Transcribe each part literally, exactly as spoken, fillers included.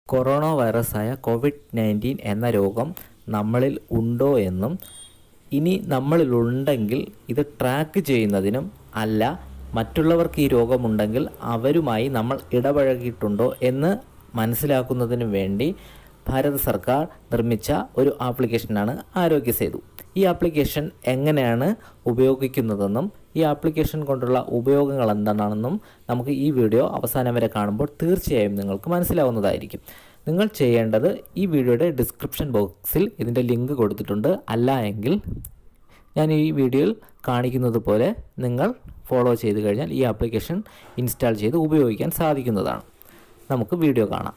Corona വൈറസായ Covid nineteen എന്ന രോഗം നമ്മളിൽ ഉണ്ടോ എന്നും ഇനി നമ്മളിലുണ്ടെങ്കിൽ ഇത് ട്രാക്ക് ചെയ്യുന്നതിനും അല്ല മറ്റുള്ളവർക്ക് ഈ രോഗമുണ്ടെങ്കിൽ അവരുമായി നമ്മൾ ഇടപഴകിയിട്ടുണ്ടോ എന്ന് മനസ്സിലാക്കുന്നതിനും വേണ്ടി ഭാരത സർക്കാർ നിർമ്മിച്ച ഒരു ആപ്ലിക്കേഷനാണ് ആരോഗ്യ സേതു. ഈ ആപ്ലിക്കേഷൻ എങ്ങനെയാണ് ഉപയോഗിക്കുന്നതെന്നും ഈ ആപ്ലിക്കേഷൻ കൊണ്ടുള്ള ഉപയോഗങ്ങൾ എന്താണെന്നും നമുക്ക് ഈ വീഡിയോ അവസാനം വരെ കാണുമ്പോൾ തീർച്ചയായും നിങ്ങൾക്ക് മനസ്സിലാവുന്നതായിരിക്കും. നിങ്ങൾ ചെയ്യേണ്ടത് ഈ വീഡിയോയുടെ ഡിസ്ക്രിപ്ഷൻ ബോക്സിൽ ഇതിൻ്റെ ലിങ്ക് കൊടുത്തിട്ടുണ്ട്. അല്ല എങ്കിൽ ഞാൻ ഈ വീഡിയോയിൽ കാണിക്കുന്നത് പോലെ നിങ്ങൾ ഫോളോ ചെയ്ത് കഴിഞ്ഞാൽ ഈ ആപ്ലിക്കേഷൻ ഇൻസ്റ്റാൾ ചെയ്ത് ഉപയോഗിക്കാൻ സാധിക്കുന്നതാണ്. നമുക്ക് വീഡിയോ കാണാം.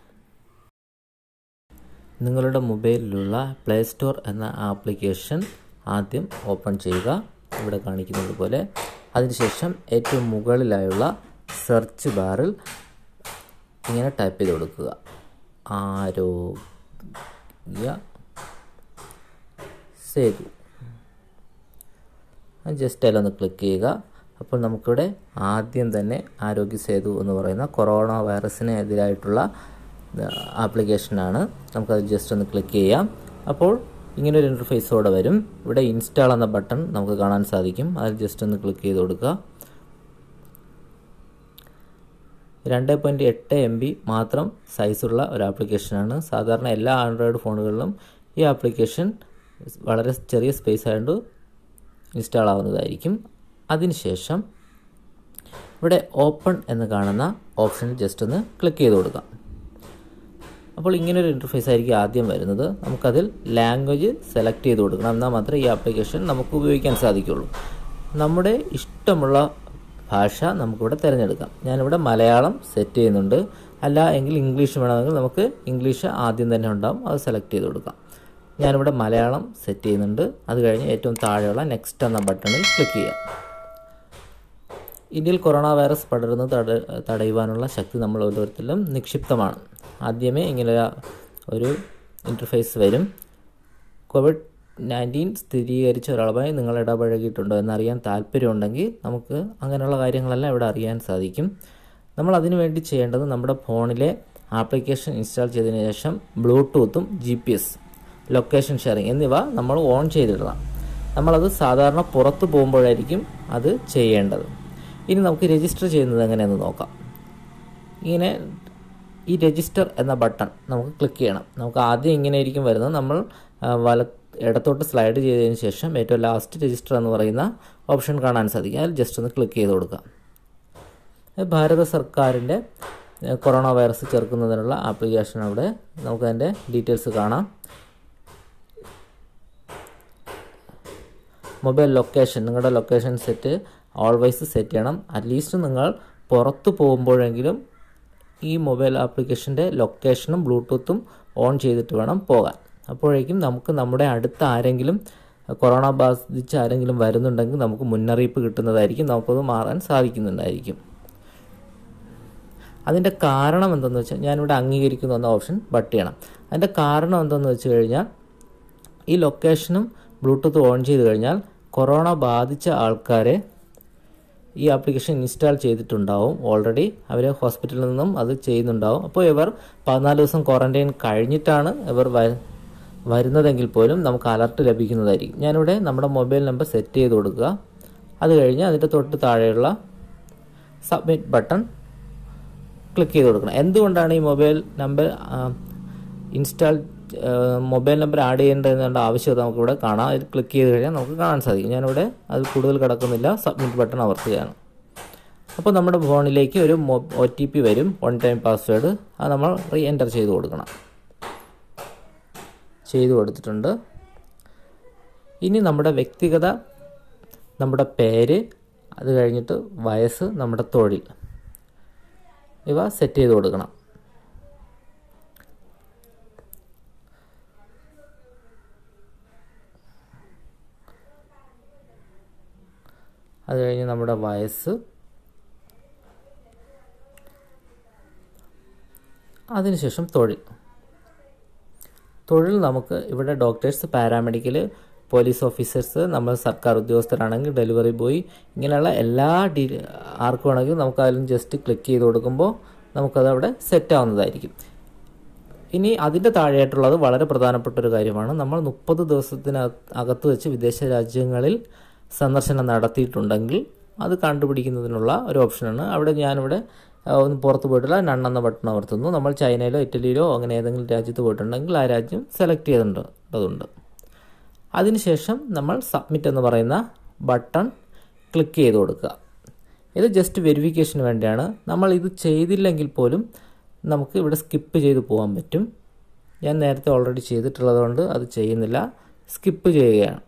നിങ്ങളുടെ മൊബൈലിലുള്ള പ്ലേ സ്റ്റോർ എന്ന ആപ്ലിക്കേഷൻ ആദ്യം ഓപ്പൺ ചെയ്യുക, ഇവിടെ കാണിക്കുന്നത് പോലെ. അതിനുശേഷം ഏറ്റവും മുകളിലായുള്ള സെർച്ച് ബാറിൽ ഇങ്ങനെ ടൈപ്പ് ചെയ്ത് കൊടുക്കുക, ആരോഗ്യ സേതു. ജസ്റ്റ് അതിലൊന്ന് ക്ലിക്ക് ചെയ്യുക. അപ്പോൾ നമുക്കിവിടെ ആദ്യം തന്നെ ആരോഗ്യ സേതു എന്ന് പറയുന്ന കൊറോണ വൈറസിന് എതിരായിട്ടുള്ള ആപ്ലിക്കേഷനാണ്. നമുക്കത് ജസ്റ്റ് ഒന്ന് ക്ലിക്ക് ചെയ്യാം. അപ്പോൾ ഇങ്ങനൊരു ഇൻ്റർഫേസോടെ വരും. ഇവിടെ ഇൻസ്റ്റാൾ എന്ന ബട്ടൺ നമുക്ക് കാണാൻ സാധിക്കും. അതിൽ ജസ്റ്റ് ഒന്ന് ക്ലിക്ക് ചെയ്ത് കൊടുക്കുക. രണ്ട് പോയിൻറ്റ് എട്ട് എം ബി മാത്രം സൈസുള്ള ഒരു ആപ്ലിക്കേഷനാണ്. സാധാരണ എല്ലാ ആൻഡ്രോയിഡ് ഫോണുകളിലും ഈ ആപ്ലിക്കേഷൻ വളരെ ചെറിയ സ്പേസ് ആയതുകൊണ്ട് ഇൻസ്റ്റാൾ ആവുന്നതായിരിക്കും. അതിനുശേഷം ഇവിടെ ഓപ്പൺ എന്ന് കാണുന്ന ഓപ്ഷനിൽ ജസ്റ്റ് ഒന്ന് ക്ലിക്ക് ചെയ്ത് കൊടുക്കാം. അപ്പോൾ ഇങ്ങനൊരു ഇൻ്റർഫേസ് ആയിരിക്കും ആദ്യം വരുന്നത്. നമുക്കതിൽ ലാംഗ്വേജ് സെലക്ട് ചെയ്ത് കൊടുക്കണം. എന്നാൽ മാത്രമേ ഈ ആപ്ലിക്കേഷൻ നമുക്ക് ഉപയോഗിക്കാൻ സാധിക്കുകയുള്ളൂ. നമ്മുടെ ഇഷ്ടമുള്ള ഭാഷ നമുക്കിവിടെ തിരഞ്ഞെടുക്കാം. ഞാനിവിടെ മലയാളം സെറ്റ് ചെയ്യുന്നുണ്ട്. അല്ല എങ്കിൽ ഇംഗ്ലീഷ് വേണമെങ്കിൽ നമുക്ക് ഇംഗ്ലീഷ് ആദ്യം തന്നെ ഉണ്ടാകും, അത് സെലക്ട് ചെയ്ത് കൊടുക്കാം. ഞാനിവിടെ മലയാളം സെറ്റ് ചെയ്യുന്നുണ്ട്. അത് കഴിഞ്ഞ് ഏറ്റവും താഴെയുള്ള നെക്സ്റ്റ് എന്ന ബട്ടണിൽ ക്ലിക്ക് ചെയ്യാം. ഇന്ത്യയിൽ കൊറോണ വൈറസ് പടരുന്നത് തട തടയുവാനുള്ള ശക്തി നമ്മൾ ഓരോരുത്തരിലും നിക്ഷിപ്തമാണ്. ആദ്യമേ ഇങ്ങനെ ഒരു ഇൻ്റർഫേസ് വരും. കോവിഡ് നയൻറ്റീൻ സ്ഥിരീകരിച്ച ഒരാളുമായി നിങ്ങൾ ഇടപഴകിയിട്ടുണ്ടോ എന്നറിയാൻ താല്പര്യമുണ്ടെങ്കിൽ നമുക്ക് അങ്ങനെയുള്ള കാര്യങ്ങളെല്ലാം ഇവിടെ അറിയാൻ സാധിക്കും. നമ്മൾ അതിനു വേണ്ടി ചെയ്യേണ്ടത് നമ്മുടെ ഫോണിലെ ആപ്ലിക്കേഷൻ ഇൻസ്റ്റാൾ ചെയ്തതിന് ശേഷം ബ്ലൂടൂത്തും G P S location sharing എന്നിവ നമ്മൾ ഓൺ ചെയ്തിടണം. നമ്മളത് സാധാരണ പുറത്ത് പോകുമ്പോഴായിരിക്കും അത് ചെയ്യേണ്ടത്. ഇനി നമുക്ക് രജിസ്റ്റർ ചെയ്യുന്നത് എങ്ങനെയെന്ന് നോക്കാം. ഇങ്ങനെ ഈ രജിസ്റ്റർ എന്ന ബട്ടൺ നമുക്ക് ക്ലിക്ക് ചെയ്യണം. നമുക്ക് ആദ്യം ഇങ്ങനെ ആയിരിക്കും വരുന്നത്. നമ്മൾ വല ഇടത്തോട്ട് സ്ലൈഡ് ചെയ്തതിന് ശേഷം ഏറ്റവും ലാസ്റ്റ് രജിസ്റ്റർ എന്ന് പറയുന്ന ഓപ്ഷൻ കാണാൻ സാധിക്കും. അതിൽ ജസ്റ്റ് ഒന്ന് ക്ലിക്ക് ചെയ്ത് കൊടുക്കുക. ഭാരത സർക്കാരിൻ്റെ കൊറോണ വൈറസ് ചെറുക്കുന്നതിനുള്ള ആപ്ലിക്കേഷൻ അവിടെ നമുക്കതിൻ്റെ ഡീറ്റെയിൽസ് കാണാം. മൊബൈൽ ലൊക്കേഷൻ, നിങ്ങളുടെ ലൊക്കേഷൻ സെറ്റ് ഓൾവേസ് സെറ്റ് ചെയ്യണം. അറ്റ്ലീസ്റ്റ് നിങ്ങൾ പുറത്ത് പോകുമ്പോഴെങ്കിലും ഈ മൊബൈൽ ആപ്ലിക്കേഷൻ്റെ ലൊക്കേഷനും ബ്ലൂടൂത്തും ഓൺ ചെയ്തിട്ട് വേണം പോകാൻ. അപ്പോഴേക്കും നമുക്ക് നമ്മുടെ അടുത്ത് ആരെങ്കിലും കൊറോണ ബാധിച്ച് ആരെങ്കിലും വരുന്നുണ്ടെങ്കിൽ നമുക്ക് മുന്നറിയിപ്പ് കിട്ടുന്നതായിരിക്കും, നമുക്കത് മാറാൻ സാധിക്കുന്നുണ്ടായിരിക്കും. അതിൻ്റെ കാരണം എന്തെന്ന് വെച്ചാൽ ഞാനിവിടെ അംഗീകരിക്കുന്നു എന്ന ഓപ്ഷൻ ബട്ട് ചെയ്യണം. അതിൻ്റെ കാരണം എന്തെന്ന് വെച്ച് കഴിഞ്ഞാൽ ഈ ലൊക്കേഷനും ബ്ലൂടൂത്ത് ഓൺ ചെയ്ത് കഴിഞ്ഞാൽ കൊറോണ ബാധിച്ച ആൾക്കാരെ ഈ ആപ്ലിക്കേഷൻ ഇൻസ്റ്റാൾ ചെയ്തിട്ടുണ്ടാവും. ഓൾറെഡി അവർ ഹോസ്പിറ്റലിൽ നിന്നും അത് ചെയ്യുന്നുണ്ടാവും. അപ്പോൾ ഇവർ പതിനാല് ദിവസം ക്വാറന്റൈൻ കഴിഞ്ഞിട്ടാണ് ഇവർ വരുന്നതെങ്കിൽ പോലും നമുക്ക് അലർട്ട് ലഭിക്കുന്നതായിരിക്കും. ഞാനിവിടെ നമ്മുടെ മൊബൈൽ നമ്പർ സെറ്റ് ചെയ്ത് കൊടുക്കുക. അത് കഴിഞ്ഞ് അതിൻ്റെ തൊട്ട് താഴെയുള്ള സബ്മിറ്റ് ബട്ടൺ ക്ലിക്ക് ചെയ്ത് കൊടുക്കണം. എന്തുകൊണ്ടാണ് ഈ mobile number install mobile number add ചെയ്യേണ്ടതെന്നുള്ള ആവശ്യകത നമുക്കിവിടെ കാണാം. അതിൽ ക്ലിക്ക് ചെയ്ത് കഴിഞ്ഞാൽ നമുക്ക് കാണാൻ സാധിക്കും. ഞാനിവിടെ അത് കൂടുതൽ കിടക്കുന്നില്ല, സബ്മിറ്റ് ബട്ടൺ അമർത്തുകയാണ്. അപ്പോൾ നമ്മുടെ ഫോണിലേക്ക് ഒരു ഒ ടി പി വരും, വൺ ടൈം പാസ്വേഡ്. അത് നമ്മൾ റീ എൻ്റർ ചെയ്ത് കൊടുക്കണം. ചെയ്തു കൊടുത്തിട്ടുണ്ട്. ഇനി നമ്മുടെ വ്യക്തിഗത, നമ്മുടെ പേര്, അത് കഴിഞ്ഞിട്ട് വയസ്സ്, നമ്മുടെ തൊഴിൽ, ഇവ സെറ്റ് ചെയ്ത് കൊടുക്കണം. അത് കഴിഞ്ഞ് നമ്മുടെ വയസ്സ്, അതിനുശേഷം തൊഴിൽ. തൊഴിൽ നമുക്ക് ഇവിടെ ഡോക്ടേഴ്സ്, പാരാമെഡിക്കൽ, പോലീസ് ഓഫീസേഴ്സ്, നമ്മൾ സർക്കാർ ഉദ്യോഗസ്ഥരാണെങ്കിൽ ഡെലിവറി ബോയ്, ഇങ്ങനെയുള്ള എല്ലാ ഡീ ആർക്ക് വേണമെങ്കിലും നമുക്ക് അതിലും ജസ്റ്റ് ക്ലിക്ക് ചെയ്ത് കൊടുക്കുമ്പോൾ നമുക്കത് അവിടെ സെറ്റ് ആവുന്നതായിരിക്കും. ഇനി അതിൻ്റെ താഴെയായിട്ടുള്ളത് വളരെ പ്രധാനപ്പെട്ട ഒരു കാര്യമാണ്. നമ്മൾ മുപ്പത് ദിവസത്തിന് അകത്ത് വെച്ച് വിദേശ രാജ്യങ്ങളിൽ സന്ദർശനം നടത്തിയിട്ടുണ്ടെങ്കിൽ അത് കണ്ടുപിടിക്കുന്നതിനുള്ള ഒരു ഓപ്ഷനാണ്. അവിടെ ഞാനിവിടെ ഒന്ന് പുറത്ത് പോയിട്ടുള്ള നൺ എന്ന ബട്ടൺ അമർത്തുന്നു. നമ്മൾ ചൈനയിലോ ഇറ്റലിയിലോ അങ്ങനെ ഏതെങ്കിലും രാജ്യത്ത് പോയിട്ടുണ്ടെങ്കിൽ ആ രാജ്യം സെലക്ട് ചെയ്തിട്ടുണ്ടതുണ്ട്. അതിനുശേഷം നമ്മൾ സബ്മിറ്റ് എന്ന് പറയുന്ന ബട്ടൺ ക്ലിക്ക് ചെയ്ത് കൊടുക്കുക. ഇത് ജസ്റ്റ് വെരിഫിക്കേഷന് വേണ്ടിയാണ്. നമ്മൾ ഇത് ചെയ്തില്ലെങ്കിൽ പോലും നമുക്ക് ഇവിടെ സ്കിപ്പ് ചെയ്ത് പോകാൻ പറ്റും. ഞാൻ നേരത്തെ ഓൾറെഡി ചെയ്തിട്ടുള്ളതുകൊണ്ട് അത് ചെയ്യുന്നില്ല, സ്കിപ്പ് ചെയ്യുകയാണ്.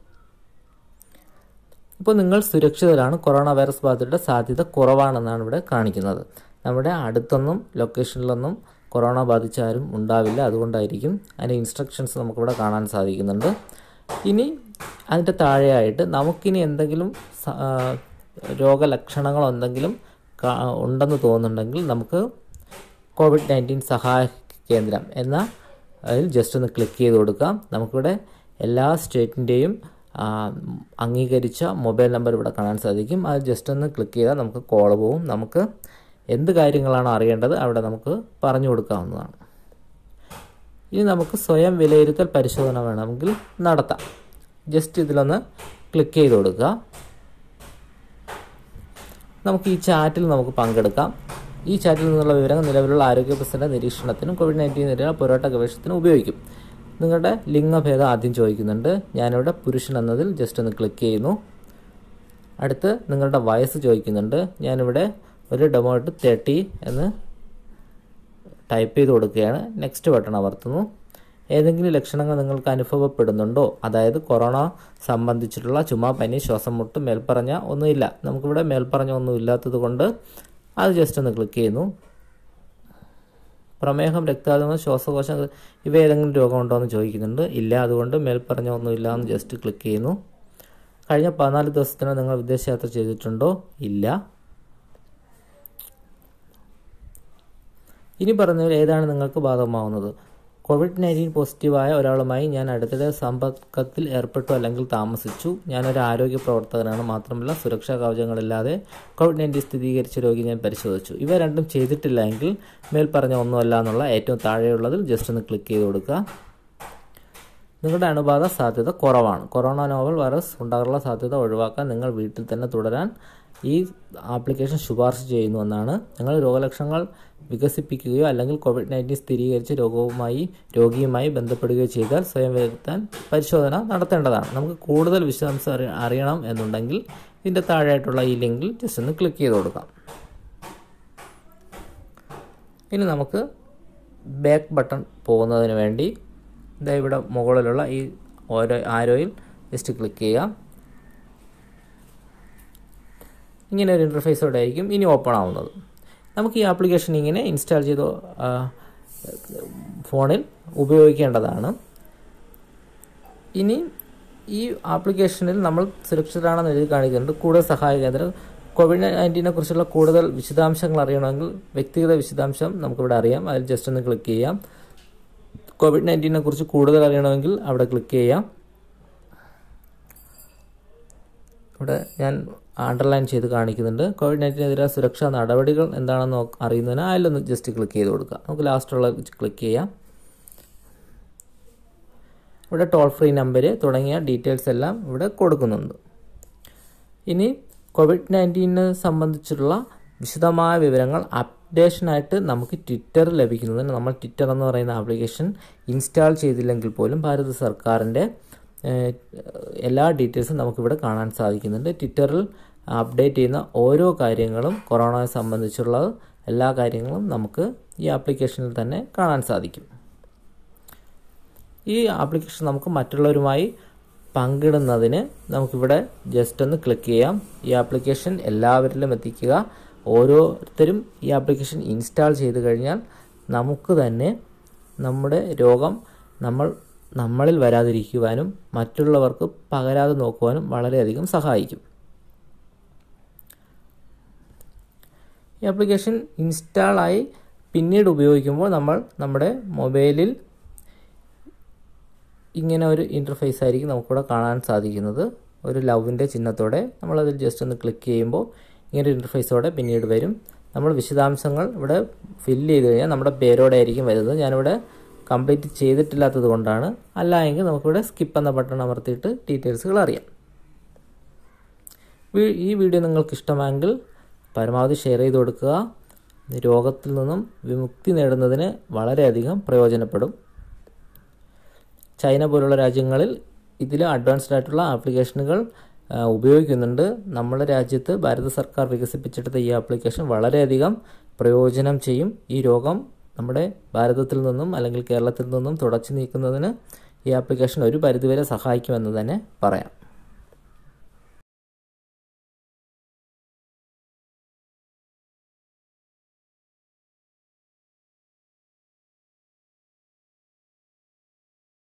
ഇപ്പോൾ നിങ്ങൾ സുരക്ഷിതരാണ്, കൊറോണ വൈറസ് ബാധയുടെ സാധ്യത കുറവാണെന്നാണ് ഇവിടെ കാണിക്കുന്നത്. നമ്മുടെ അടുത്തൊന്നും ലൊക്കേഷനിലൊന്നും കൊറോണ ബാധിച്ചാരും ഉണ്ടാവില്ല, അതുകൊണ്ടായിരിക്കും. അതിൻ്റെ ഇൻസ്ട്രക്ഷൻസ് നമുക്കിവിടെ കാണാൻ സാധിക്കുന്നുണ്ട്. ഇനി അതിൻ്റെ താഴെയായിട്ട് നമുക്കിനി എന്തെങ്കിലും രോഗലക്ഷണങ്ങളോ എന്തെങ്കിലും ഉണ്ടെന്ന് തോന്നുന്നുണ്ടെങ്കിൽ നമുക്ക് കോവിഡ് നയൻറ്റീൻ സഹായ കേന്ദ്രം എന്ന അതിൽ ജസ്റ്റ് ഒന്ന് ക്ലിക്ക് ചെയ്ത് കൊടുക്കാം. നമുക്കിവിടെ എല്ലാ സ്റ്റേറ്റിൻ്റെയും അംഗീകരിച്ച മൊബൈൽ നമ്പർ ഇവിടെ കാണാൻ സാധിക്കും. അത് ജസ്റ്റ് ഒന്ന് ക്ലിക്ക് ചെയ്താൽ നമുക്ക് കോൾ പോവും. നമുക്ക് എന്ത് കാര്യങ്ങളാണോ അറിയേണ്ടത് അവിടെ നമുക്ക് പറഞ്ഞു കൊടുക്കാവുന്നതാണ്. ഇനി നമുക്ക് സ്വയം വിലയിരുത്തൽ പരിശോധന വേണമെങ്കിൽ നടത്താം. ജസ്റ്റ് ഇതിലൊന്ന് ക്ലിക്ക് ചെയ്ത് കൊടുക്കുക. നമുക്ക് ഈ ചാറ്റിൽ നമുക്ക് പങ്കെടുക്കാം. ഈ ചാറ്റിൽ നിന്നുള്ള വിവരങ്ങൾ നിലവിലുള്ള ആരോഗ്യ പ്രശ്നത്തിന്റെ നിരീക്ഷണത്തിനും കോവിഡ് നയൻറ്റീനെതിരെയുള്ള പോരാട്ട ഗവേഷണത്തിനും ഉപയോഗിക്കും. നിങ്ങളുടെ ലിംഗഭേദം ആദ്യം ചോദിക്കുന്നുണ്ട്. ഞാനിവിടെ പുരുഷൻ എന്നതിൽ ജസ്റ്റ് ഒന്ന് ക്ലിക്ക് ചെയ്യുന്നു. അടുത്ത് നിങ്ങളുടെ വയസ്സ് ചോദിക്കുന്നുണ്ട്. ഞാനിവിടെ ഒരു ഡെമോട്ട് തേർട്ടി എന്ന് ടൈപ്പ് ചെയ്ത് കൊടുക്കുകയാണ്. നെക്സ്റ്റ് ബട്ടൺ അമർത്തുന്നു. ഏതെങ്കിലും ലക്ഷണങ്ങൾ നിങ്ങൾക്ക് അനുഭവപ്പെടുന്നുണ്ടോ? അതായത് കൊറോണ സംബന്ധിച്ചിട്ടുള്ള ചുമ, പനി, ശ്വാസം മുട്ട്, മേൽപ്പറഞ്ഞ ഒന്നുമില്ല. നമുക്കിവിടെ മേൽപ്പറഞ്ഞ ഒന്നും ഇല്ലാത്തത് കൊണ്ട് അത് ജസ്റ്റ് ഒന്ന് ക്ലിക്ക് ചെയ്യുന്നു. പ്രമേഹം, രക്താതിമർദ്ദം, ശ്വാസകോശം ഇവ ഏതെങ്കിലും രോഗമുണ്ടോ എന്ന് ചോദിക്കുന്നുണ്ട്. ഇല്ല, അതുകൊണ്ട് മേൽപ്പറഞ്ഞ ഒന്നുമില്ല എന്ന് ജസ്റ്റ് ക്ലിക്ക് ചെയ്യുന്നു. കഴിഞ്ഞ പതിനാല് ദിവസത്തിന് നിങ്ങൾ വിദേശയാത്ര ചെയ്തിട്ടുണ്ടോ? ഇല്ല. ഇനി പറഞ്ഞതിൽ ഏതാണ് നിങ്ങൾക്ക് ബാധകമാവുന്നത്? കോവിഡ് നയൻറ്റീൻ പോസിറ്റീവായ ഒരാളുമായി ഞാൻ അടുത്തിടെ സമ്പർക്കത്തിൽ ഏർപ്പെട്ടു അല്ലെങ്കിൽ താമസിച്ചു. ഞാനൊരു ആരോഗ്യ പ്രവർത്തകനാണ്. മാത്രമല്ല സുരക്ഷാ കവചങ്ങളില്ലാതെ കോവിഡ് നയൻറ്റീൻ സ്ഥിരീകരിച്ച രോഗി ഞാൻ പരിശോധിച്ചു. ഇവ രണ്ടും ചെയ്തിട്ടില്ല എങ്കിൽ മേൽപ്പറഞ്ഞ ഒന്നുമല്ല എന്നുള്ള ഏറ്റവും താഴെയുള്ളതിൽ ജസ്റ്റ് ഒന്ന് ക്ലിക്ക് ചെയ്ത് കൊടുക്കുക. നിങ്ങളുടെ അണുബാധ സാധ്യത കുറവാണ്. കൊറോണ നോവൽ വൈറസ് ഉണ്ടാകാനുള്ള സാധ്യത ഒഴിവാക്കാൻ നിങ്ങൾ വീട്ടിൽ തന്നെ തുടരാൻ ഈ ആപ്ലിക്കേഷൻ ശുപാർശ ചെയ്യുന്നുവെന്നാണ്. നിങ്ങൾ രോഗലക്ഷണങ്ങൾ വികസിപ്പിക്കുകയോ അല്ലെങ്കിൽ കോവിഡ് നയൻറ്റീൻ സ്ഥിരീകരിച്ച രോഗവുമായി രോഗിയുമായി ബന്ധപ്പെടുകയോ ചെയ്താൽ സ്വയം വിലയിരുത്താൻ പരിശോധന നടത്തേണ്ടതാണ്. നമുക്ക് കൂടുതൽ വിശദാംശം അറി അറിയണം എന്നുണ്ടെങ്കിൽ ഇതിൻ്റെ താഴെയായിട്ടുള്ള ഈ ലിങ്കിൽ ജസ്റ്റ് ഒന്ന് ക്ലിക്ക് ചെയ്ത് കൊടുക്കാം. ഇനി നമുക്ക് ബാക്ക് ബട്ടൺ പോകുന്നതിന് വേണ്ടി ഇതാ ഇവിടെ മുകളിലുള്ള ഈ ഓരോ ആരോയിൽ ജസ്റ്റ് ക്ലിക്ക് ചെയ്യാം. ഇങ്ങനെ ഒരു ഇൻ്റർഫേസോടെ ആയിരിക്കും ഇനി ഓപ്പൺ ആവുന്നത്. നമുക്ക് ഈ ആപ്ലിക്കേഷൻ ഇങ്ങനെ ഇൻസ്റ്റാൾ ചെയ്ത് ഫോണിൽ ഉപയോഗിക്കേണ്ടതാണ്. ഇനി ഈ ആപ്ലിക്കേഷനിൽ നമ്മൾ സുരക്ഷിതരാണെന്ന് എഴുതി കാണിക്കുന്നുണ്ട്. കൂടുതൽ സഹായ കേന്ദ്രം. കോവിഡ് നയൻറ്റീനെ കുറിച്ചുള്ള കൂടുതൽ വിശദാംശങ്ങൾ അറിയണമെങ്കിൽ വ്യക്തിഗത വിശദാംശം നമുക്കിവിടെ അറിയാം. അതിൽ ജസ്റ്റ് ഒന്ന് ക്ലിക്ക് ചെയ്യാം. കോവിഡ് നയൻറ്റീനെ കുറിച്ച് കൂടുതൽ അറിയണമെങ്കിൽ അവിടെ ക്ലിക്ക് ചെയ്യാം. ഇവിടെ ഞാൻ അണ്ടർലൈൻ ചെയ്ത് കാണിക്കുന്നുണ്ട്. കോവിഡ് നയൻറ്റീനെതിരെ സുരക്ഷാ നടപടികൾ എന്താണെന്ന് അറിയുന്നതിന് അതിലൊന്ന് ജസ്റ്റ് ക്ലിക്ക് ചെയ്ത് കൊടുക്കുക. നമുക്ക് ലാസ്റ്റുള്ള ക്ലിക്ക് ചെയ്യാം. ഇവിടെ ടോൾ ഫ്രീ നമ്പർ തുടങ്ങിയ ഡീറ്റെയിൽസ് എല്ലാം ഇവിടെ കൊടുക്കുന്നുണ്ട്. ഇനി കോവിഡ് നയൻറ്റീനെ സംബന്ധിച്ചുള്ള വിശദമായ വിവരങ്ങൾ അപ്ഡേഷനായിട്ട് നമുക്ക് ട്വിറ്ററിൽ ലഭിക്കുന്നതിന് നമ്മൾ ട്വിറ്റർ എന്ന് പറയുന്ന ആപ്ലിക്കേഷൻ ഇൻസ്റ്റാൾ ചെയ്തില്ലെങ്കിൽ പോലും ഭാരത സർക്കാരിൻ്റെ എല്ലാ ഡീറ്റെയിൽസും നമുക്കിവിടെ കാണാൻ സാധിക്കുന്നുണ്ട്. ട്വിറ്ററിൽ അപ്ഡേറ്റ് ചെയ്യുന്ന ഓരോ കാര്യങ്ങളും കൊറോണയെ സംബന്ധിച്ചുള്ള എല്ലാ കാര്യങ്ങളും നമുക്ക് ഈ ആപ്ലിക്കേഷനിൽ തന്നെ കാണാൻ സാധിക്കും. ഈ ആപ്ലിക്കേഷൻ നമുക്ക് മറ്റുള്ളവരുമായി പങ്കിടുന്നതിന് നമുക്കിവിടെ ജസ്റ്റ് ഒന്ന് ക്ലിക്ക് ചെയ്യാം. ഈ ആപ്ലിക്കേഷൻ എല്ലാവരിലും എത്തിക്കുക. ഓരോരുത്തരും ഈ ആപ്ലിക്കേഷൻ ഇൻസ്റ്റാൾ ചെയ്ത് കഴിഞ്ഞാൽ നമുക്ക് തന്നെ നമ്മുടെ രോഗം നമ്മൾ നമ്മളിൽ വരാതിരിക്കുവാനും മറ്റുള്ളവർക്ക് പകരാതെ നോക്കുവാനും വളരെയധികം സഹായിക്കും. ഈ ആപ്ലിക്കേഷൻ ഇൻസ്റ്റാളായി പിന്നീട് ഉപയോഗിക്കുമ്പോൾ നമ്മൾ നമ്മുടെ മൊബൈലിൽ ഇങ്ങനെ ഒരു ഇൻ്റർഫേസ് ആയിരിക്കും നമുക്കിവിടെ കാണാൻ സാധിക്കുന്നത്. ഒരു ലവിൻ്റെ ചിഹ്നത്തോടെ നമ്മളതിൽ ജസ്റ്റ് ഒന്ന് ക്ലിക്ക് ചെയ്യുമ്പോൾ ഇങ്ങനെ ഒരു ഇൻ്റർഫേസോടെ പിന്നീട് വരും. നമ്മൾ വിശദാംശങ്ങൾ ഇവിടെ ഫില്ല് ചെയ്ത് കഴിഞ്ഞാൽ നമ്മുടെ പേരോടെ ആയിരിക്കും വരുന്നത്. ഞാനിവിടെ കംപ്ലീറ്റ് ചെയ്തിട്ടില്ലാത്തത് കൊണ്ടാണ്. അല്ല എങ്കിൽ നമുക്കിവിടെ സ്കിപ്പ് എന്ന ബട്ടൺ അമർത്തിയിട്ട് ഡീറ്റെയിൽസുകൾ അറിയാം. ഈ വീഡിയോ നിങ്ങൾക്ക് ഇഷ്ടമായെങ്കിൽ പരമാവധി ഷെയർ ചെയ്ത് കൊടുക്കുക. രോഗത്തിൽ നിന്നും വിമുക്തി നേടുന്നതിന് വളരെയധികം പ്രയോജനപ്പെടും. ചൈന പോലുള്ള രാജ്യങ്ങളിൽ ഇതിൽ അഡ്വാൻസ്ഡ് ആയിട്ടുള്ള ആപ്ലിക്കേഷനുകൾ ഉപയോഗിക്കുന്നുണ്ട്. നമ്മുടെ രാജ്യത്ത് ഭാരത സർക്കാർ വികസിപ്പിച്ചെടുത്ത ഈ ആപ്ലിക്കേഷൻ വളരെയധികം പ്രയോജനം ചെയ്യും. ഈ രോഗം നമ്മുടെ ഭാരതത്തിൽ നിന്നും അല്ലെങ്കിൽ കേരളത്തിൽ നിന്നും തുടച്ചു നീക്കുന്നതിന് ഈ ആപ്ലിക്കേഷൻ ഒരു പരിധിവരെ സഹായിക്കുമെന്ന് തന്നെ പറയാം.